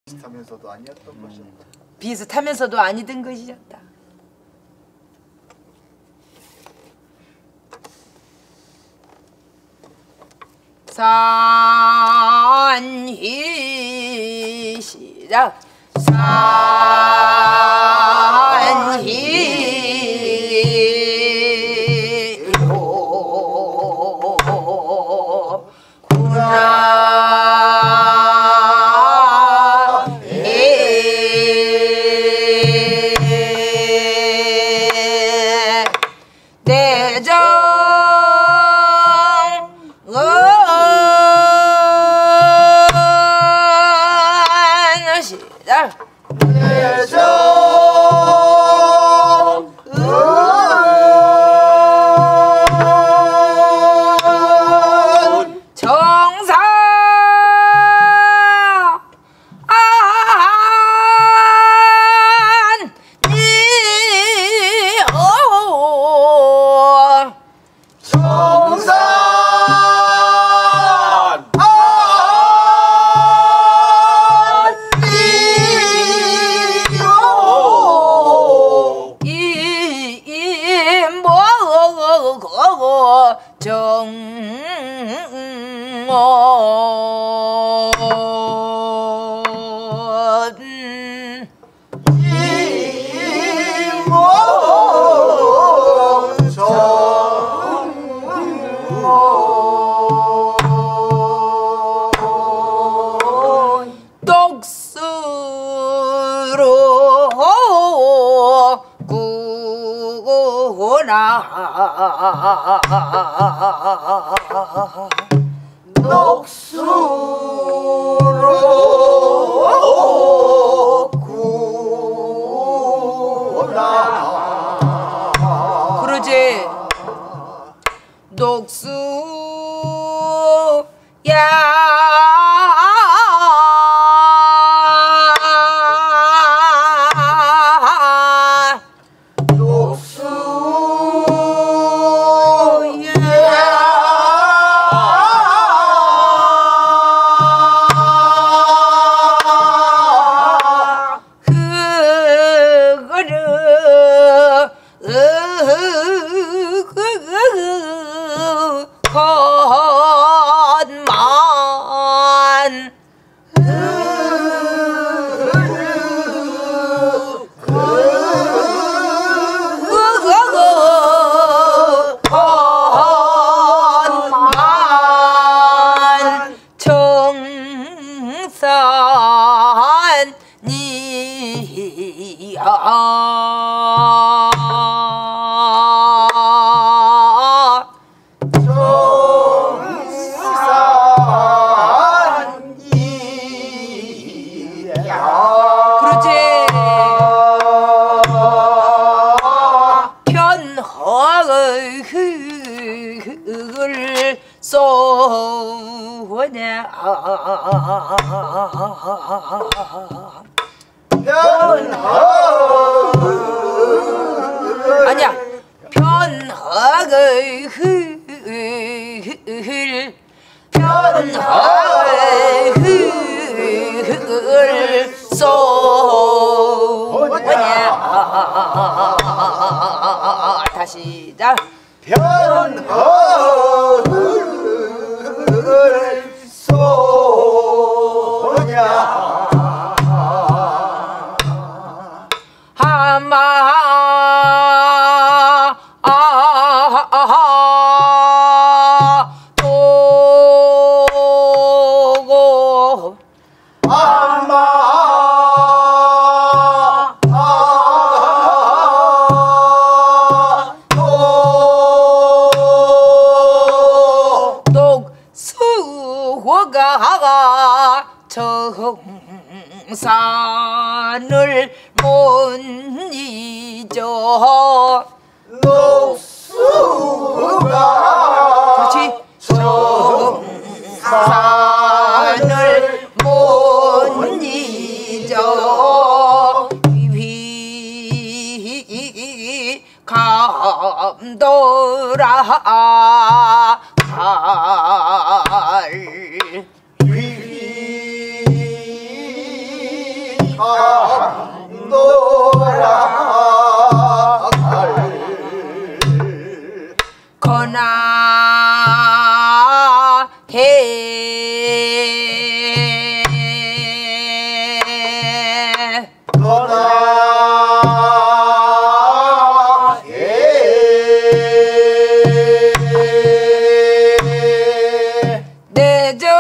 비슷하면서도 아니었던 것이었다. 비슷하면서도 아니던 것이었다. 산희 시작. 산희로 구나 대정 시작. 정사 녹수로 구나. 그러지. 녹수야 아니야. 편허의 흙을 쏘냐. 다시 자. 편허를 쏘냐. 하마 도고 독수호가 정산을 못 잊어. 녹수가 그렇지. 정산을 못 잊어. 위 감돌아 갈 거나 해 내정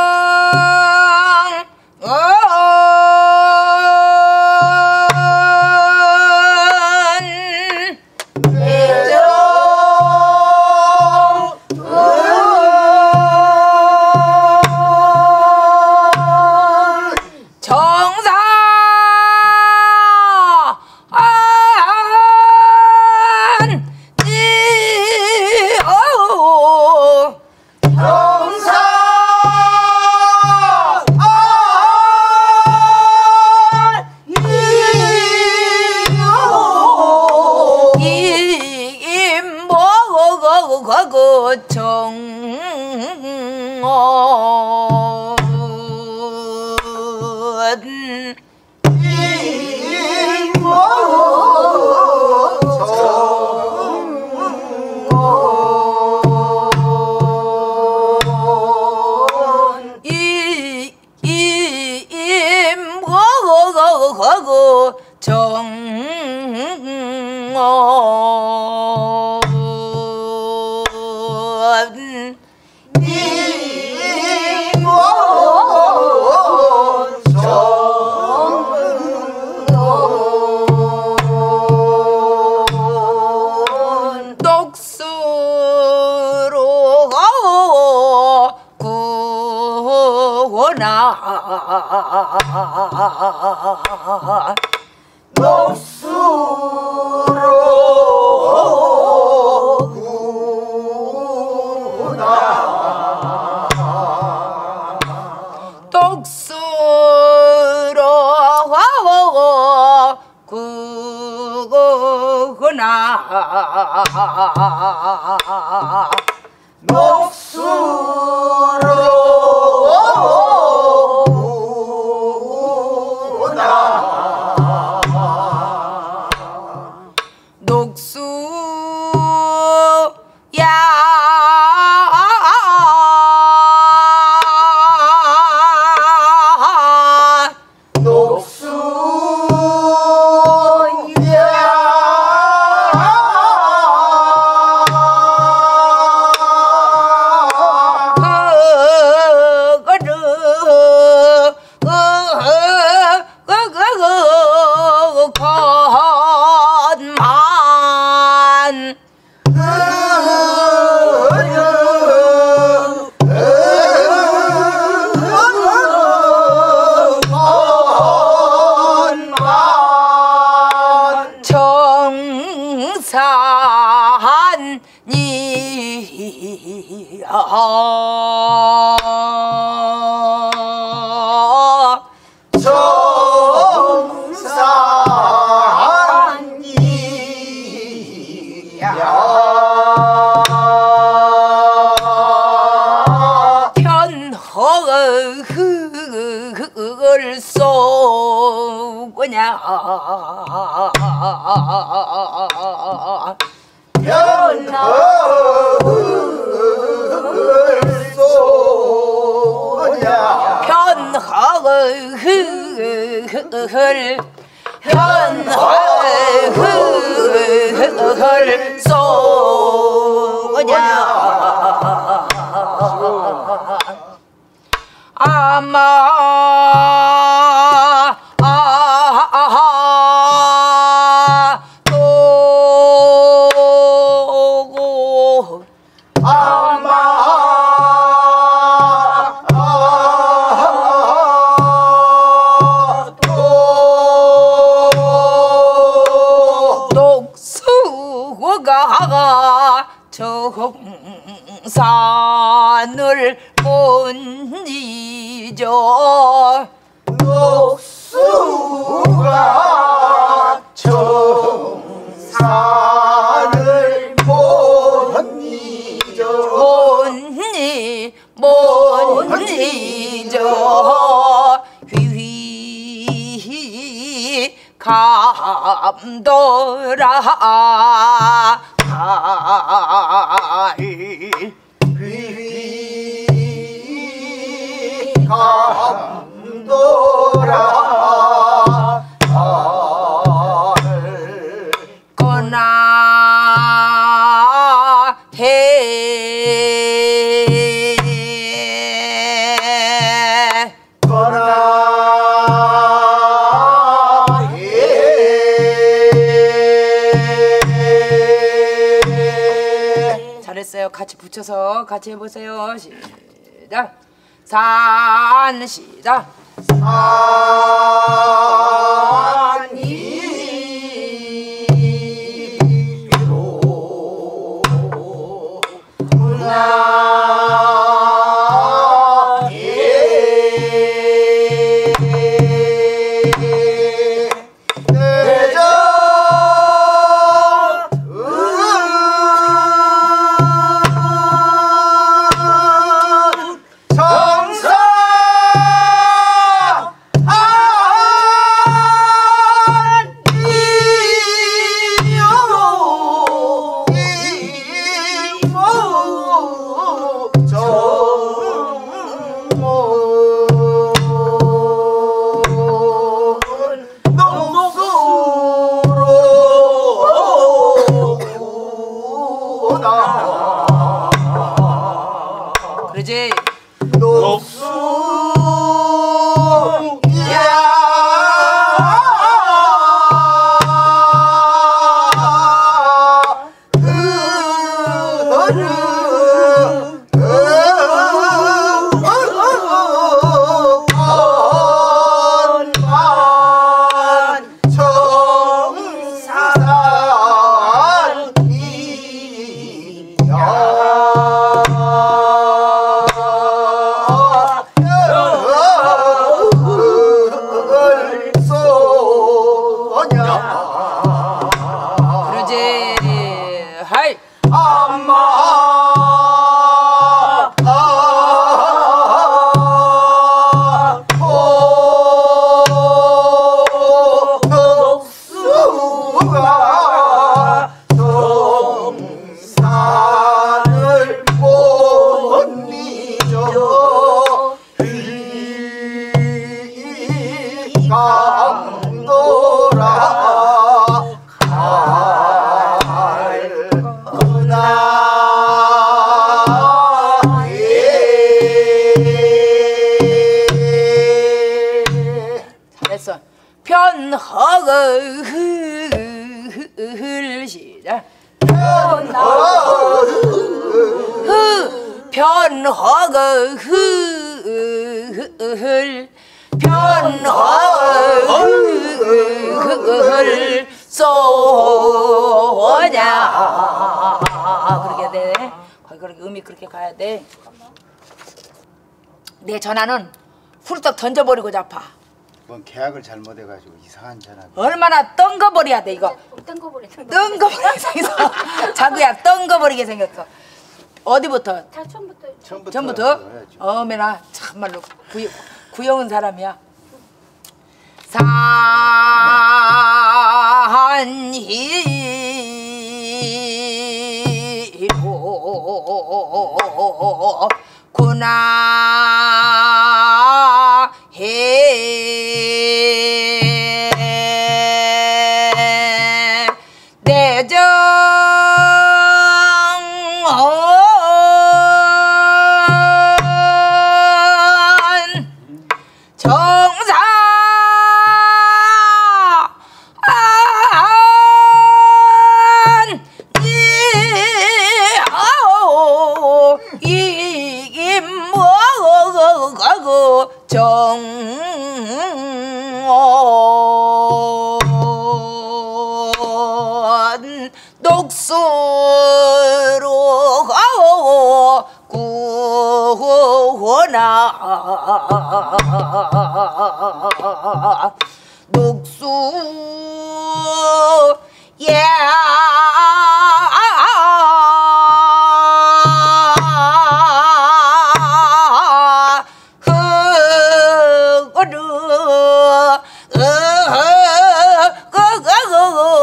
편허를 쏘고냐 편허를 쏘고냐 아마 또 녹수가 정산을 못 잊어 녹수가 정산을 못 잊어 못 잊어 휘휘 감돌아 감돌아 거나 해 거나 해 잘했어요. 같이 붙여서 같이 해보세요. 시작. 산 시작. 산이로 그러지. 그러지. 하이. 동산을 못 잊어 감돌아 잘했어. 편허글 시작. 편허글 쏘냐 그렇게 돼. 거기 그렇게 음이 그렇게 가야 돼. 내 전화는 훌떡 던져버리고 잡아. 뭔 계약을 잘못해가지고 이상한 전화. 얼마나 뜬거버려야 돼 이거. 뜬거버리게 생겼어. 자구야 뜬거버리게 생겼어. 어디부터? 다 처음부터. 전부터? 어메나 참말로 구여운 사람이야. 산이로 구나 해 내정 정사 이김뭐가고 정원 녹수로 가고 구호나 녹수 흑어르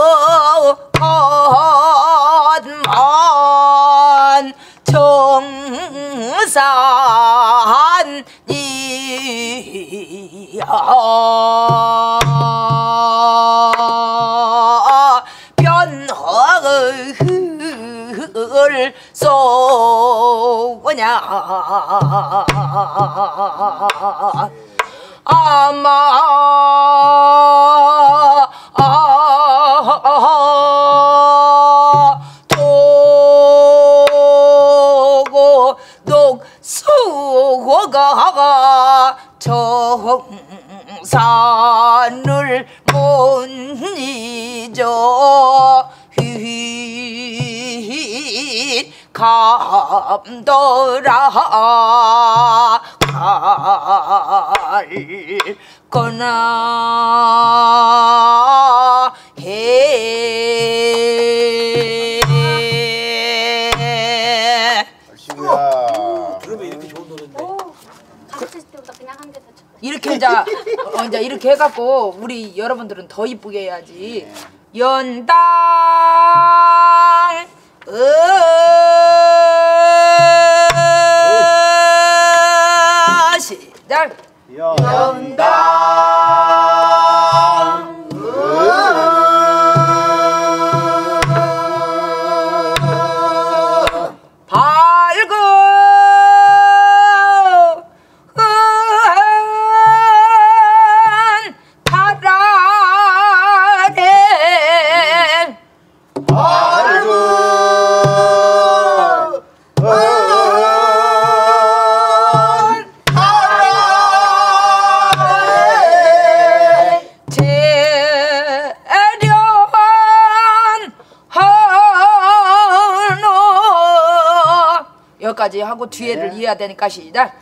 정산이야 변허를 쏘냐 아마 도고 녹수고가 정산을 못 잊어 감돌아 갈 거나 해. 시구야. 그러면 이렇게 좋은 노래인데. 가르칠 때보다 그냥 한 개 더 쳐. 이렇게 이제 이렇게 해갖고 우리 여러분들은 더 이쁘게 해야지. 연당 시작. 연당 여기까지 하고 뒤에를 이어야 되니까 시작.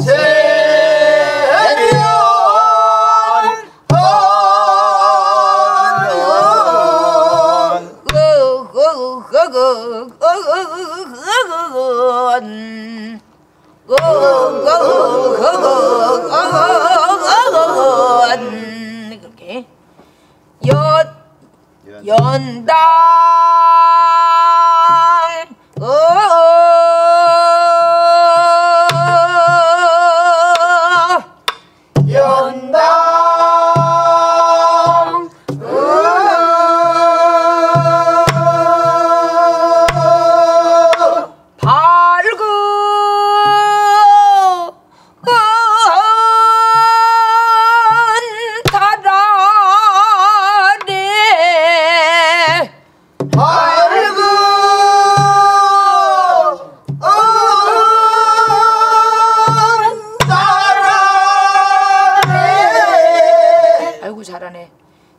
그렇게 연당 잘하네.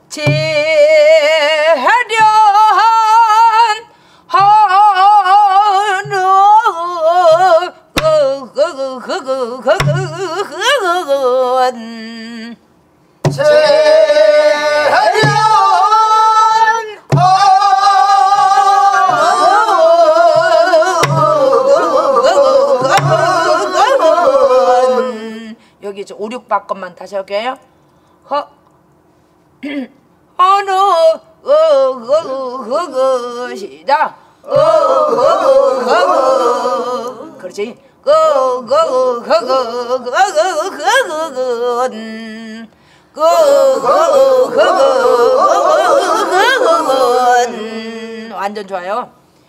여기 5, 6바것만 다시 할게요. 어느 시작. 그렇지. 완전 좋아요.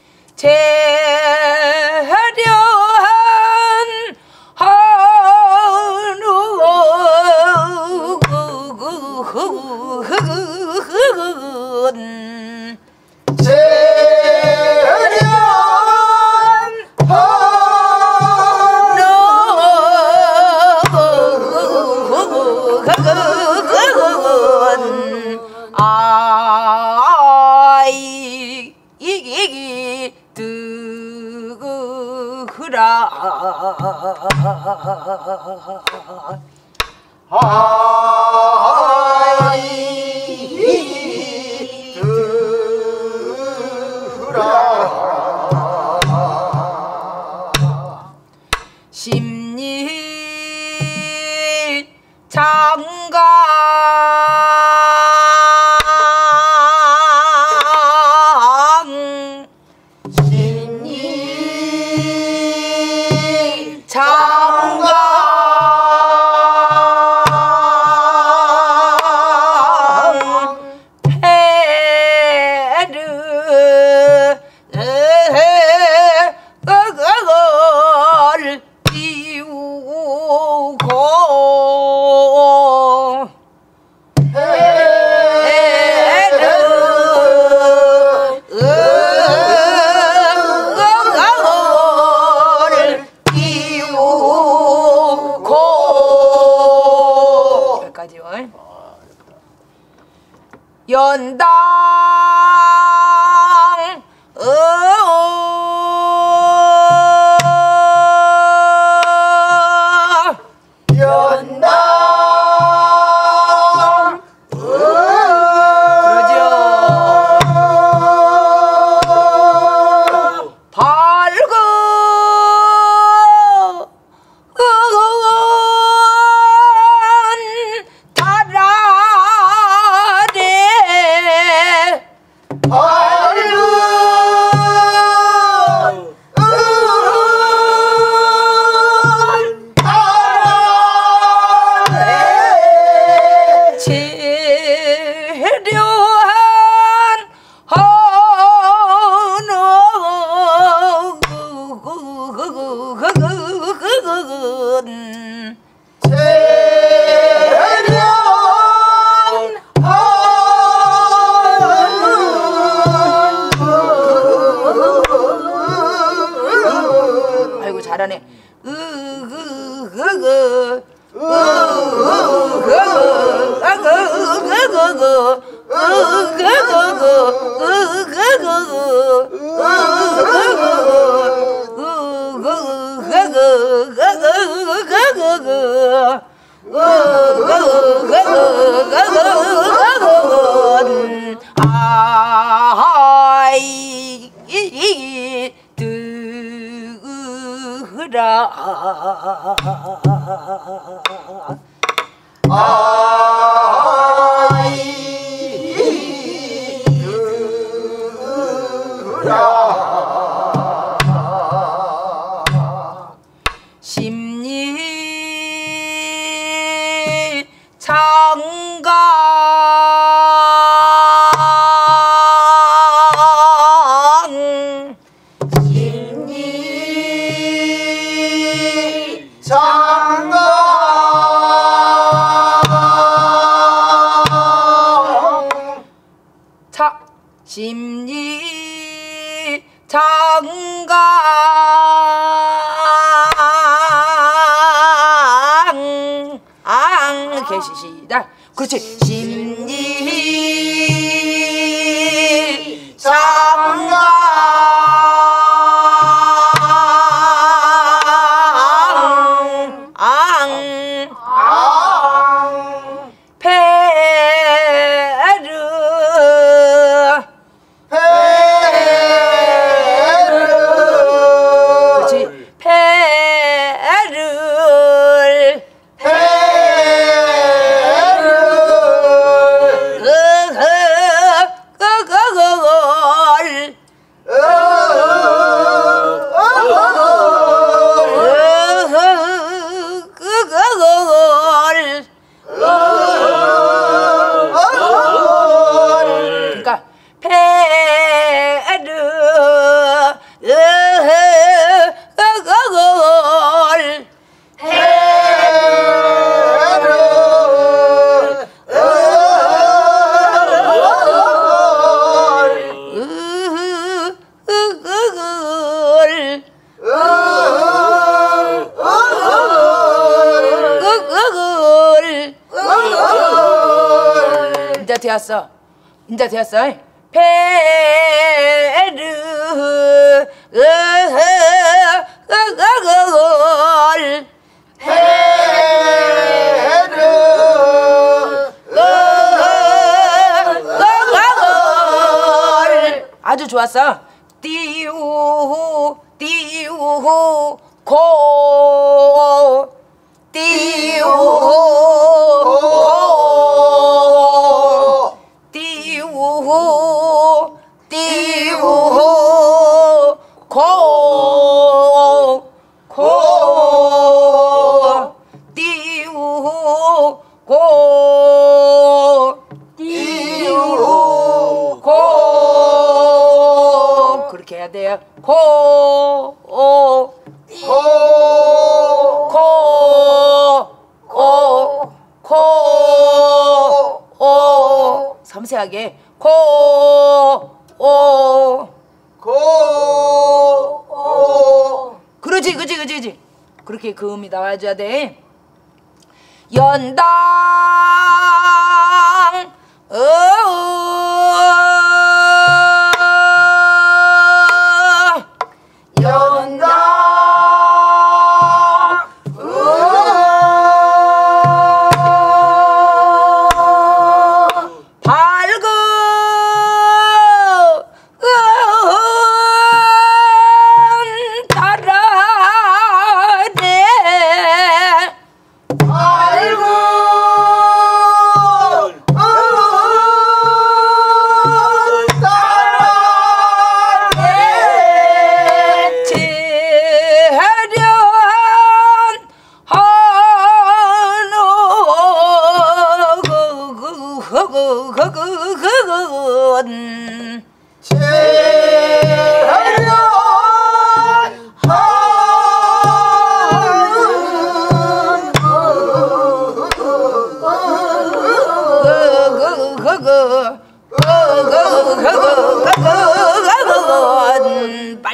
심리 장강 연당 연당 그러죠. 밝은 달아래 치료한 아이고 잘하네. 아이 드라 심리 장강 심리 장강 계시시다. 그렇지. 심리 장강 인자 되었어. 인자 되었어. 배를 아주 좋았어. 띠우 띠우 고 띠우 고 띠우 띠우 고 고 띠우 고 띠우 고 그렇게 해야 돼요. 고 섬세하게 그렇지 그렇게 그 음이 나와줘야 돼. 연당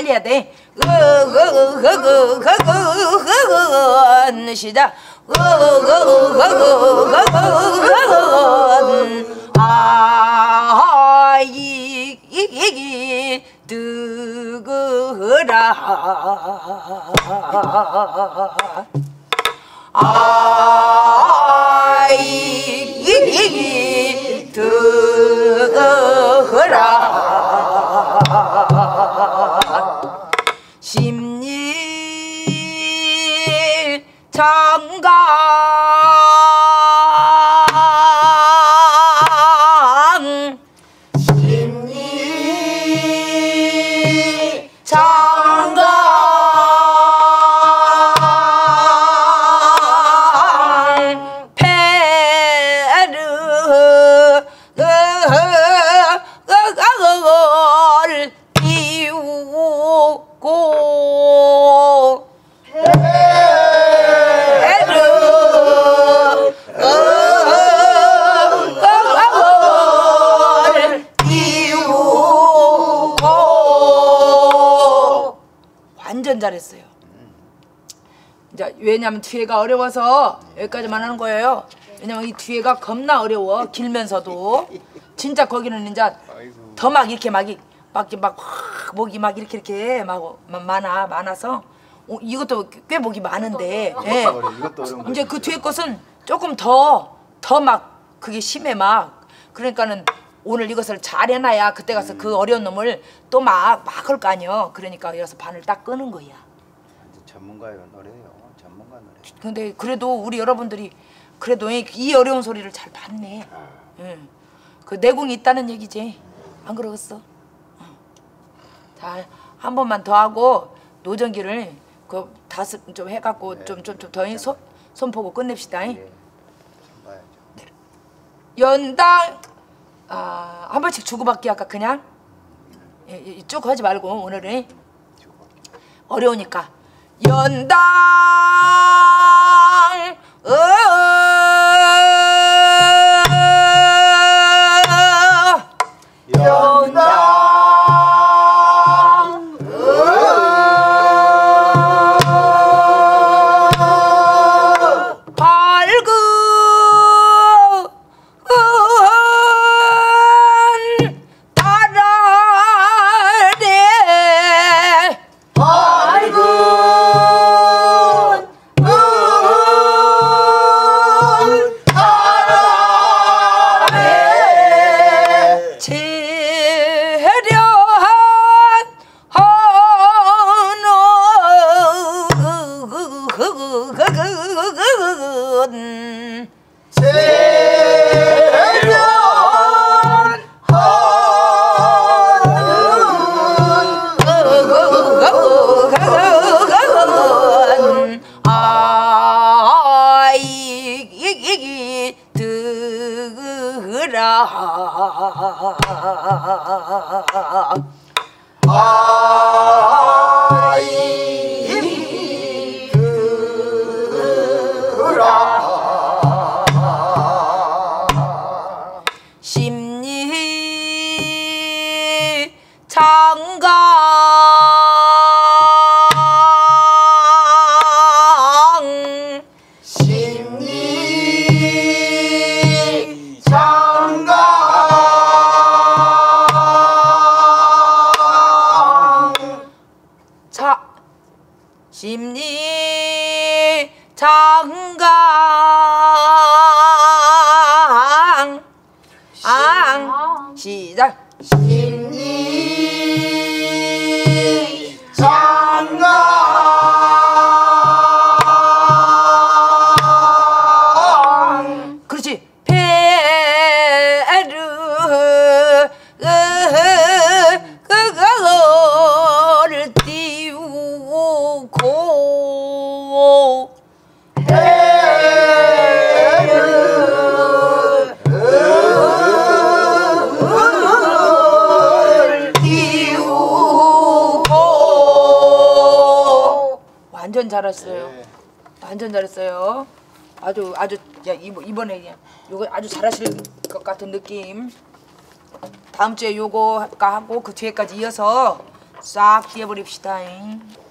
살려야 돼. 시작. 아이기 뜨거라 아이기 뜨거라 심리 장강 심리 장강 배를 띄우고 완전 잘했어요. 이제 왜냐면 뒤에가 어려워서 여기까지만 하는 거예요. 왜냐면 이 뒤에가 겁나 어려워. 길면서도 진짜 거기는 이제 더 막 이렇게 막 목이 막 이렇게 많아서 이것도 꽤 목이 많은데 예. 이것도 어려운 이제 그 뒤에 것은 조금 더 막 그게 심해 막 그러니까는 오늘 이것을 잘 해놔야 그때 가서 그 어려운 놈을 또 막 할 거 아니여. 그러니까 여기서 바늘 딱 끄는 거야. 전문가의 노래예요. 전문가 노래. 근데 그래도 우리 여러분들이 그래도 이 어려운 소리를 잘 봤네. 응. 그 내공이 있다는 얘기지. 안 그러겠어? 자, 한 번만 더 하고 노정기를 그 다섯 좀 해갖고 좀 더 손 보고 끝냅시다. 네. 봐야죠. 연당 한 번씩 주고받기 할까 그냥? 쭉 하지 말고 오늘은 어려우니까 연당 연당 심리 장강 심리 장강 자 심리 장강 시작 심리 장강 그렇지 배를 그거를 띄우고 완전 잘했어요. 완전 잘했어요. 아주 야, 이번에 그냥 요거 아주 잘하실 것 같은 느낌. 다음 주에 요거 하고 그 뒤에까지 이어서 싹 띄워버립시다.